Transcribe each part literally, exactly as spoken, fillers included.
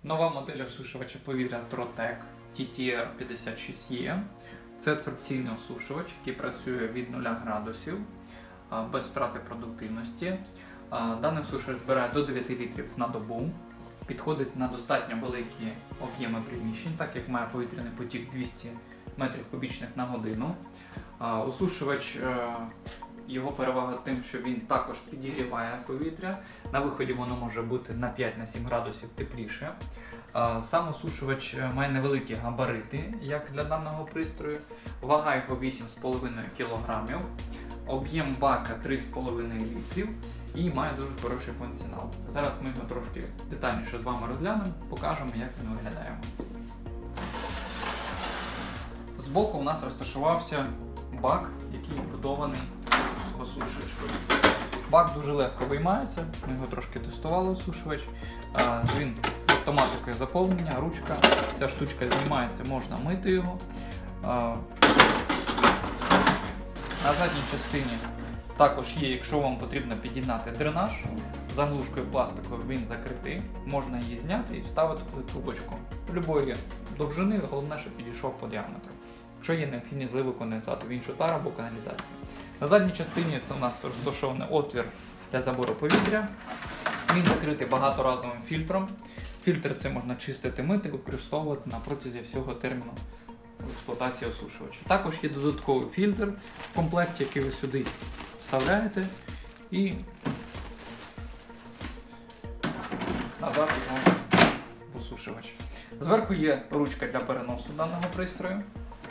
Нова модель осушувача повітря Trotec ті ті ар п'ятдесят шість є. Це абсорбційний осушувач, який працює від нуля градусів без втрати продуктивності. Даний осушувач збирає до дев'яти літрів на добу, підходить на достатньо великі об'єми приміщень, так як має повітряний потік двісті метрів кубічних на годину. Осушувач, його перевага тим, що він також підігріває повітря. На виході воно може бути на п'ять-сім градусів тепліше. Сам осушувач має невеликі габарити, як для даного пристрою. Вага його вісім з половиною кілограмів. Об'єм бака три з половиною літрів і має дуже хороший функціонал. Зараз ми його трошки детальніше з вами розглянемо, покажемо, як він виглядає. Збоку у нас розташувався бак, який вбудований в осушувач. Бак дуже легко виймається, ми його трошки тестували, осушувач. Він з автоматикою заповнення, ручка, ця штучка знімається, можна мити його. На задній частині також є, якщо вам потрібно підігнати дренаж, заглушкою пластиковою він закритий, можна її зняти і вставити в трубочку будь-якої довжини, головне, щоб підійшов по діаметру. Якщо є необхідність зливу конденсату в іншу тару або каналізацію. На задній частині це у нас розташований отвір для забору повітря. Він закритий багаторазовим фільтром. Фільтр це можна чистити, мити, використовувати на протязі всього терміну експлуатації осушувача. Також є додатковий фільтр в комплекті, який ви сюди вставляєте і назад його в осушувач. Зверху є ручка для переносу даного пристрою.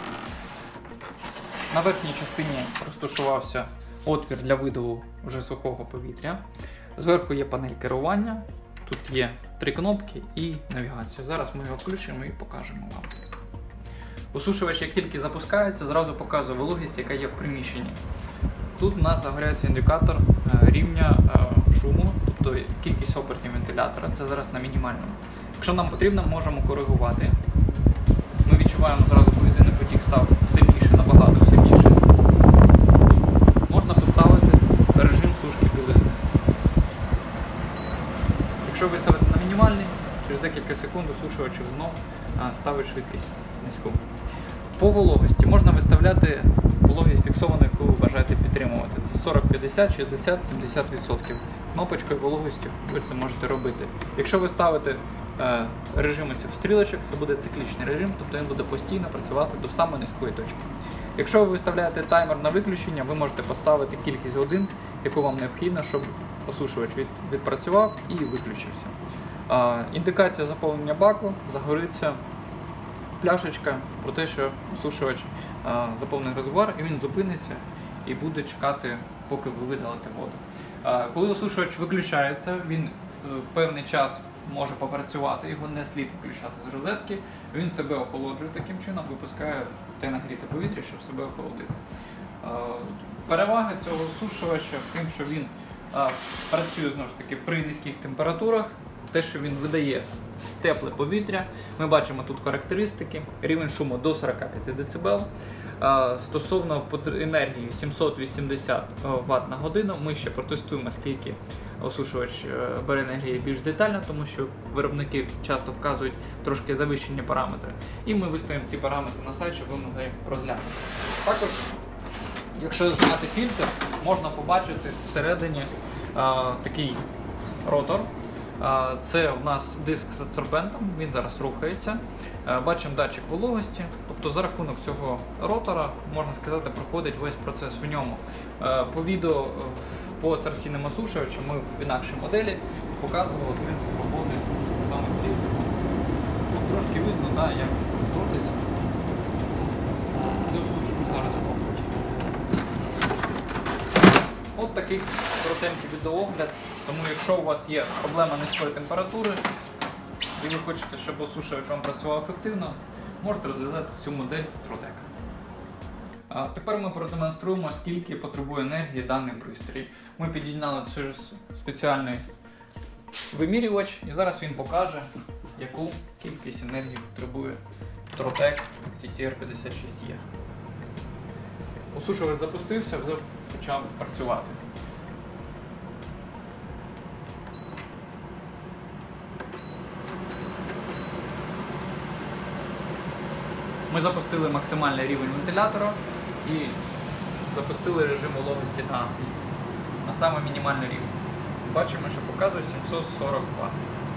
На верхній частині розташувався отвір для видову вже сухого повітря. Зверху є панель керування, тут є три кнопки і навігація. Зараз ми його включимо і покажемо вам. Осушувач, як тільки запускається, зразу показує вологість, яка є в приміщенні. Тут у нас загоряється індикатор рівня шуму, тобто кількість обертів вентилятора, це зараз на мінімальному. Якщо нам потрібно, можемо коригувати. Ми відчуваємо, зразу повітряний потік став сильніше, набагато сильніше. Можна поставити режим сушки білизни. Якщо виставити на мінімальний, через декілька секунд осушувач знов ставить швидкість низьку. По вологості можна виставляти вологість фіксовану, яку ви бажаєте підтримувати. Це сорок, п'ятдесят, шістдесят, сімдесят відсотків. Кнопочкою вологістю ви це можете робити. Якщо ви ставите е, режим цих стрілочок, це буде циклічний режим, тобто він буде постійно працювати до самої низької точки. Якщо ви виставляєте таймер на виключення, ви можете поставити кількість годин, яку вам необхідно, щоб осушувач від, відпрацював і виключився. Е, індикація заповнення баку, загориться пляшечка про те, що осушувач а, заповнив резервуар, і він зупиниться і буде чекати, поки ви видалите воду. А, коли осушувач виключається, він в певний час може попрацювати, його не слід виключати з розетки, він себе охолоджує таким чином, випускає те нагріте повітря, щоб себе охолодити. А, перевага цього осушувача в тим, що він а, працює знову ж таки при низьких температурах, те, що він видає тепле повітря. Ми бачимо тут характеристики. Рівень шуму до сорок п'ять децибел. Стосовно енергії сімсот вісімдесят ватт на годину, ми ще протестуємо, скільки осушувач бере енергії більш детально, тому що виробники часто вказують трошки завищені параметри. І ми виставимо ці параметри на сайт, щоб ви могли розглянути. Також, якщо зняти фільтр, можна побачити всередині а, такий ротор. Це у нас диск з адсорбентом, він зараз рухається. Бачимо датчик вологості, тобто за рахунок цього ротора, можна сказати, проходить весь процес в ньому. По відео по стартійним осушувачам ми в інакшій моделі показували принцип роботи саме цієї. Трошки видно, да, як крутиться. Це осушувач зараз робить. От такий коротенький відеоогляд. Тому якщо у вас є проблема низької температури і ви хочете, щоб осушувач вам працював ефективно, можете розглядати цю модель Trotec. А тепер ми продемонструємо, скільки потребує енергії даний пристрій. Ми підігнали через спеціальний вимірювач і зараз він покаже, яку кількість енергії потребує Trotec ті ті ар п'ятдесят шість є. Осушувач запустився, вже почав працювати. Ми запустили максимальний рівень вентилятора і запустили режим вологості на, на саме мінімальний рівень. Бачимо, що показує сімсот сорок два.